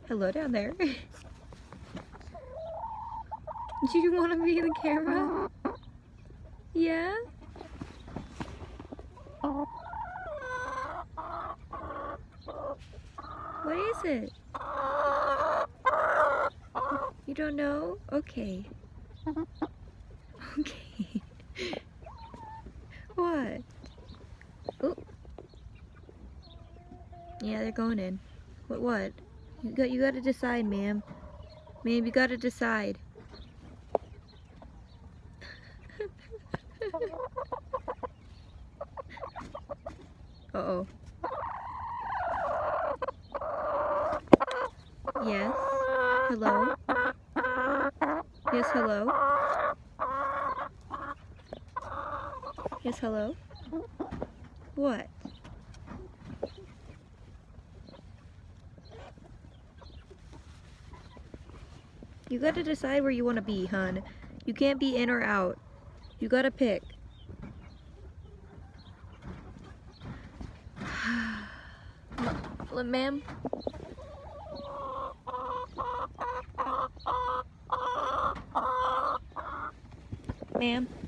Hello down there. Do you want to be in the camera? Yeah? What is it? You don't know? Okay. Okay. What? Oh. Yeah, they're going in. What? You gotta decide, ma'am. Ma'am, you gotta decide. Uh-oh. Yes? Hello? Yes, hello? Yes, hello? What? You gotta decide where you wanna be, hon. You can't be in or out. You gotta pick. Ma'am? Ma'am?